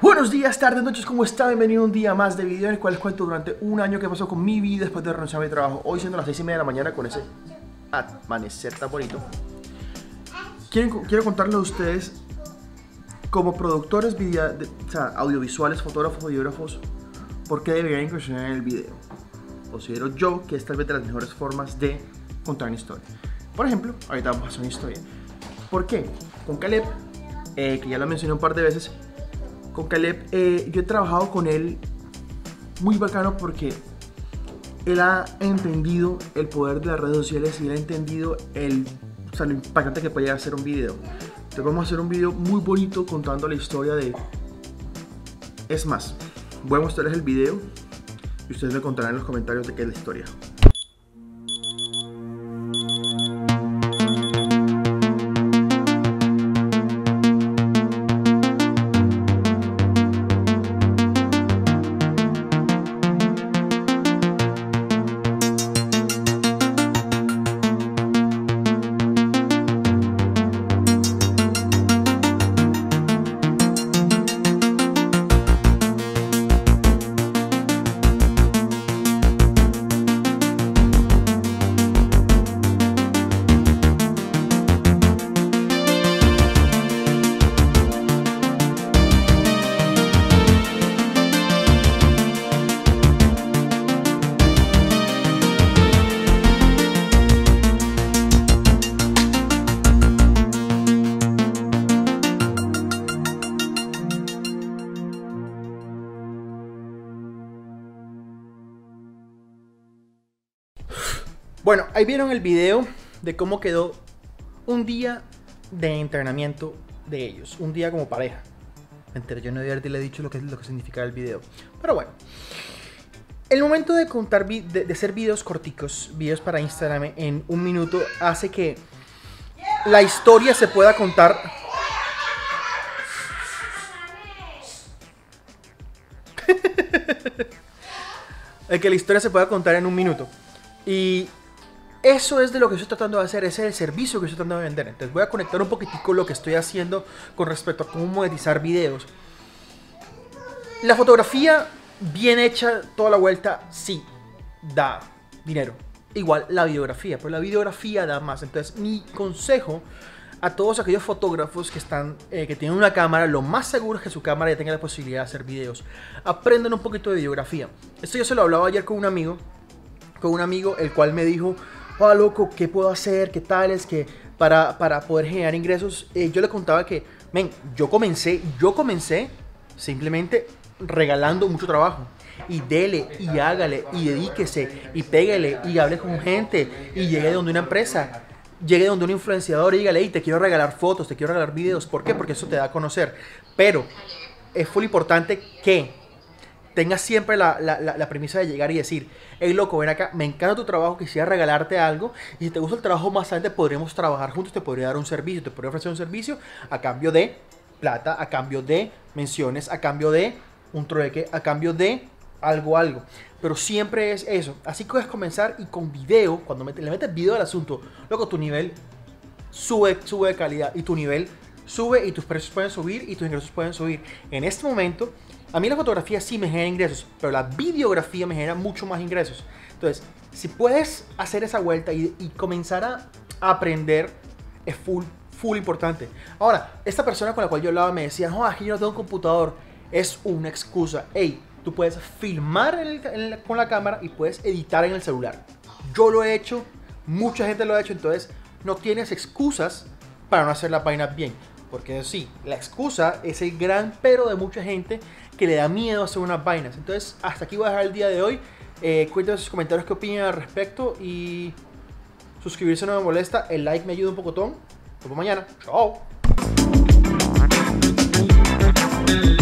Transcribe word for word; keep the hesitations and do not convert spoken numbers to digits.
Buenos días, tardes, noches, ¿cómo está? Bienvenido a un día más de video en el cual les cuento durante un año que pasó con mi vida después de renunciar a mi trabajo. Hoy siendo las seis y media de la mañana con ese amanecer tan bonito. Quiero, quiero contarles a ustedes, como productores video, de, o sea, audiovisuales, fotógrafos, videógrafos, por qué deberían incursionar en el video. Considero yo que es tal vez de las mejores formas de contar una historia. Por ejemplo, ahorita vamos a hacer una historia. ¿Por qué? Con Caleb, eh, que ya lo mencioné un par de veces, con Caleb, eh, yo he trabajado con él muy bacano porque él ha entendido el poder de las redes sociales y él ha entendido el, o sea, lo impactante que puede hacer un video. Entonces vamos a hacer un video muy bonito contando la historia de... Es más, voy a mostrarles el video y ustedes me contarán en los comentarios de qué es la historia. Bueno, ahí vieron el video de cómo quedó un día de entrenamiento de ellos, un día como pareja. Me enteré, yo no había le he dicho lo que, lo que significaba el video. Pero bueno, el momento de contar, de, de hacer videos corticos, videos para Instagram en un minuto, hace que la historia se pueda contar. El que la historia se pueda contar en un minuto. Y eso es de lo que estoy tratando de hacer, ese es el servicio que estoy tratando de vender. Entonces voy a conectar un poquitico lo que estoy haciendo con respecto a cómo monetizar videos. La fotografía bien hecha toda la vuelta, sí, da dinero. Igual la videografía, pero la videografía da más. Entonces mi consejo a todos aquellos fotógrafos que están, eh, que tienen una cámara, lo más seguro es que su cámara ya tenga la posibilidad de hacer videos. Aprendan un poquito de videografía. Esto yo se lo hablaba ayer con un amigo, con un amigo el cual me dijo: oh, loco, ¿qué puedo hacer? ¿Qué tal es que para, para poder generar ingresos? Eh, yo le contaba que, men, yo comencé, yo comencé simplemente regalando mucho trabajo. Y dele, y hágale, y dedíquese, y pégale, y hable con gente, y llegue de donde una empresa, llegue de donde un influenciador y dígale: hey, te quiero regalar fotos, te quiero regalar videos. ¿Por qué? Porque eso te da a conocer. Pero es muy importante que tengas siempre la, la, la, la premisa de llegar y decir: hey, loco, ven acá, me encanta tu trabajo, quisiera regalarte algo, y si te gusta el trabajo más adelante podremos trabajar juntos, te podría dar un servicio, te podría ofrecer un servicio a cambio de plata, a cambio de menciones, a cambio de un trueque, a cambio de algo, algo. Pero siempre es eso. Así que puedes comenzar, y con video, cuando le metes video al asunto, luego tu nivel sube, sube de calidad, y tu nivel sube, y tus precios pueden subir, y tus ingresos pueden subir. En este momento, a mí la fotografía sí me genera ingresos, pero la videografía me genera mucho más ingresos. Entonces, si puedes hacer esa vuelta y, y comenzar a aprender, es full, full importante. Ahora, esta persona con la cual yo hablaba me decía: no, aquí yo no tengo un computador. Es una excusa. Hey, tú puedes filmar en el, en el, con la cámara y puedes editar en el celular. Yo lo he hecho, mucha gente lo ha hecho, entonces no tienes excusas para no hacer las vainas bien. Porque sí, la excusa es el gran pero de mucha gente que le da miedo hacer unas vainas. Entonces, hasta aquí voy a dejar el día de hoy. Eh, cuéntenme en sus comentarios qué opinan al respecto. Y suscribirse no me molesta. El like me ayuda un pocotón. Nos vemos mañana. Chao.